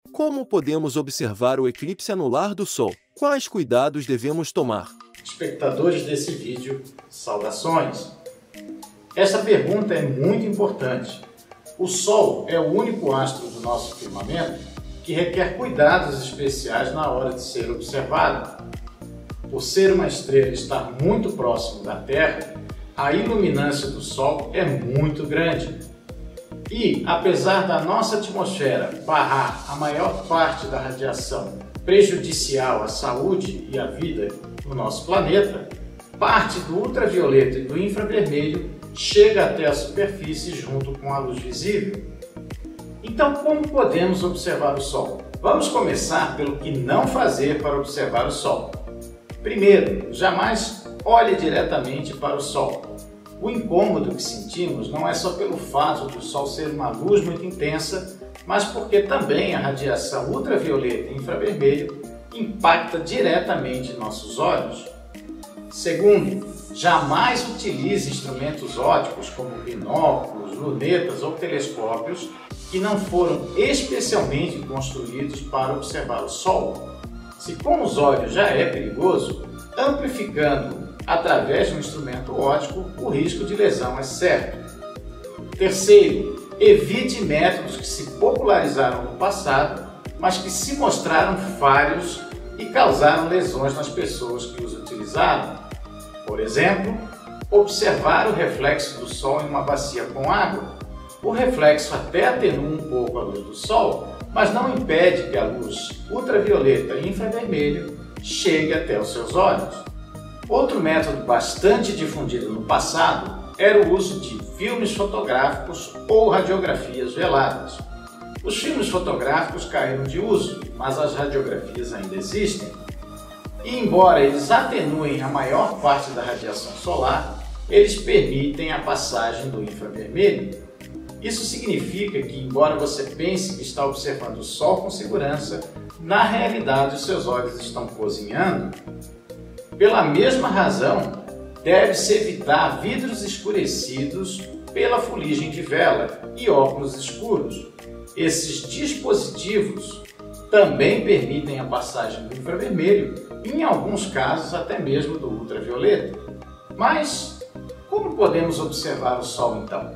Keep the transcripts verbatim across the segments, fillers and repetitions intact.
Como podemos observar o eclipse anular do Sol? Quais cuidados devemos tomar? Espectadores desse vídeo, saudações! Essa pergunta é muito importante. O Sol é o único astro do nosso firmamento que requer cuidados especiais na hora de ser observado. Por ser uma estrela e estar muito próximo da Terra, a iluminância do Sol é muito grande. E, apesar da nossa atmosfera barrar a maior parte da radiação prejudicial à saúde e à vida no nosso planeta, parte do ultravioleta e do infravermelho chega até a superfície junto com a luz visível. Então, como podemos observar o Sol? Vamos começar pelo que não fazer para observar o Sol. Primeiro, jamais olhe diretamente para o Sol. O incômodo que sentimos não é só pelo fato de o Sol ser uma luz muito intensa, mas porque também a radiação ultravioleta e infravermelho impacta diretamente nossos olhos. Segundo, jamais utilize instrumentos ópticos como binóculos, lunetas ou telescópios que não foram especialmente construídos para observar o Sol. Se com os olhos já é perigoso, amplificando através de um instrumento óptico, o risco de lesão é certo. Terceiro, evite métodos que se popularizaram no passado, mas que se mostraram falhos e causaram lesões nas pessoas que os utilizaram. Por exemplo, observar o reflexo do Sol em uma bacia com água. O reflexo até atenua um pouco a luz do Sol, mas não impede que a luz ultravioleta e infravermelho chegue até os seus olhos. Outro método bastante difundido no passado era o uso de filmes fotográficos ou radiografias veladas. Os filmes fotográficos caíram de uso, mas as radiografias ainda existem. E embora eles atenuem a maior parte da radiação solar, eles permitem a passagem do infravermelho. Isso significa que, embora você pense que está observando o Sol com segurança, na realidade os seus olhos estão cozinhando. Pela mesma razão, deve-se evitar vidros escurecidos pela fuligem de vela e óculos escuros. Esses dispositivos também permitem a passagem do infravermelho, em alguns casos até mesmo do ultravioleta. Mas como podemos observar o Sol então?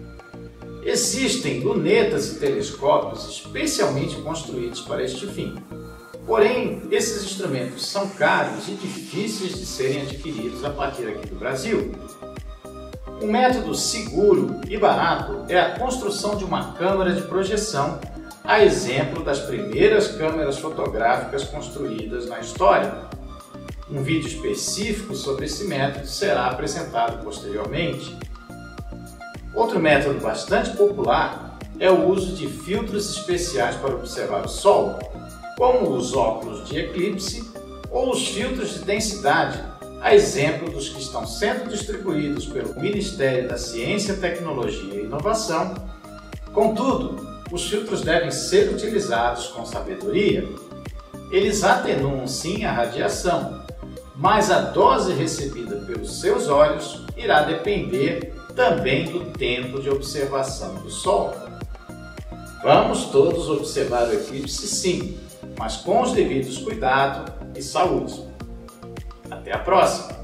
Existem lunetas e telescópios especialmente construídos para este fim. Porém, esses instrumentos são caros e difíceis de serem adquiridos a partir aqui do Brasil. Um método seguro e barato é a construção de uma câmara de projeção, a exemplo das primeiras câmeras fotográficas construídas na história. Um vídeo específico sobre esse método será apresentado posteriormente. Outro método bastante popular é o uso de filtros especiais para observar o Sol, como os óculos de eclipse ou os filtros de densidade, a exemplo dos que estão sendo distribuídos pelo Ministério da Ciência, Tecnologia e Inovação. Contudo, os filtros devem ser utilizados com sabedoria. Eles atenuam sim a radiação, mas a dose recebida pelos seus olhos irá depender também do tempo de observação do Sol. Vamos todos observar o eclipse sim, mas com os devidos cuidados e saúde. Até a próxima!